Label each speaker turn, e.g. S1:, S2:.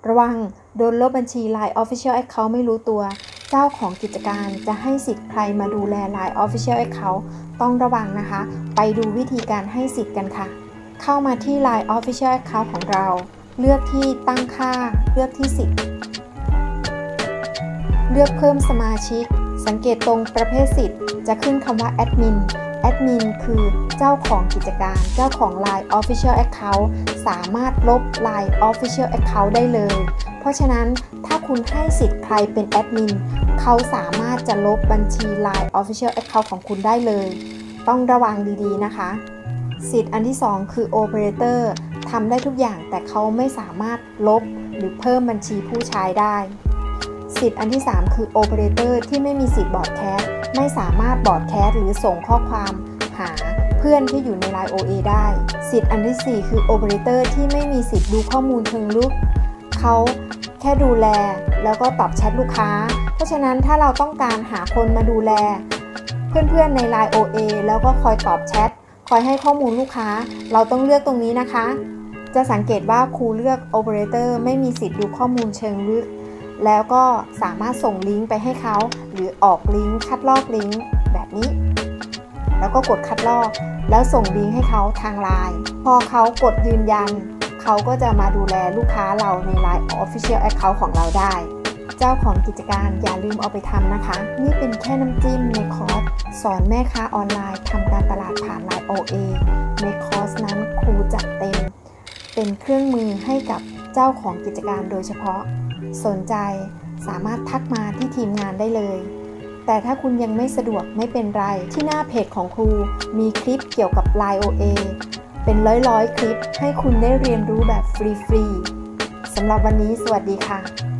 S1: ระวังโดนลบบัญชี Line Official Account ไม่รู้ตัวเจ้าของกิจการจะให้สิทธิ์ใครมาดูแล Line Official Account ต้องระวังนะคะไปดูวิธีการให้สิทธิ์กันค่ะเข้ามาที่ Line Official Account ของเราเลือกที่ตั้งค่าเลือกที่สิทธิ์เลือกเพิ่มสมาชิกสังเกตตรงประเภทสิทธิ์จะขึ้นคำว่าแอดมินคือเจ้าของกิจการเจ้าของ Line Official Account สามารถลบ Line Official Account ได้เลยเพราะฉะนั้นถ้าคุณให้สิทธิ์ใครเป็นแอดมินเขาสามารถจะลบบัญชี Line Official Account ของคุณได้เลยต้องระวังดีๆนะคะสิทธิ์อันที่2คือ Operator ทำได้ทุกอย่างแต่เขาไม่สามารถลบหรือเพิ่มบัญชีผู้ใช้ได้สิทธิ์อันที่3คือ Operator ที่ไม่มีสิทธิ์บอร์ดแคสต์ไม่สามารถบอร์ดแคสต์หรือส่งข้อความหาเพื่อนที่อยู่ใน Line OA ได้สิทธิ์อันที่4คือ Operator ที่ไม่มีสิทธิ์ดูข้อมูลเชิงลึกเขาแค่ดูแลแล้วก็ตอบแชทลูกค้าเพราะฉะนั้นถ้าเราต้องการหาคนมาดูแลเพื่อนๆใน Line OA แล้วก็คอยตอบแชทคอยให้ข้อมูลลูกค้าเราต้องเลือกตรงนี้นะคะจะสังเกตว่าครูเลือก Operator ไม่มีสิทธิ์ดูข้อมูลเชิงลึกแล้วก็สามารถส่งลิงก์ไปให้เขาหรือออกลิงก์คัดลอกลิงก์แบบนี้แล้วก็กดคัดลอกแล้วส่งลิงก์ให้เขาทาง Line พอเขากดยืนยันเขาก็จะมาดูแลลูกค้าเราใน Line Official Account ของเราได้เจ้าของกิจการอย่าลืมเอาไปทำนะคะนี่เป็นแค่น้ำจิ้มในคอร์สสอนแม่ค้าออนไลน์ทำการตลาดผ่าน Line OA ในคอร์สนั้นครูจัดเต็มเป็นเครื่องมือให้กับเจ้าของกิจการโดยเฉพาะสนใจสามารถทักมาที่ทีมงานได้เลยแต่ถ้าคุณยังไม่สะดวกไม่เป็นไรที่หน้าเพจของครูมีคลิปเกี่ยวกับ Line OA เป็นร้อยคลิปให้คุณได้เรียนรู้แบบฟรีๆสำหรับวันนี้สวัสดีค่ะ